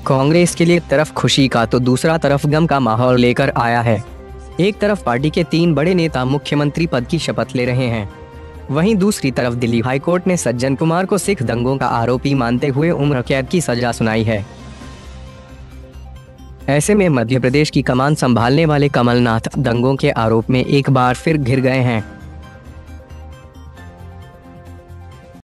कांग्रेस के लिए एक तरफ खुशी का तो दूसरा तरफ गम का माहौल लेकर आया है। एक तरफ पार्टी के 3 बड़े नेता मुख्यमंत्री पद की शपथ ले रहे हैं, वहीं दूसरी तरफ दिल्ली हाईकोर्ट ने सज्जन कुमार को सिख दंगों का आरोपी मानते हुए उम्र कैद की सजा सुनाई है। ऐसे में मध्य प्रदेश की कमान संभालने वाले कमल नाथ दंगों के आरोप में एक बार फिर घिर गए हैं।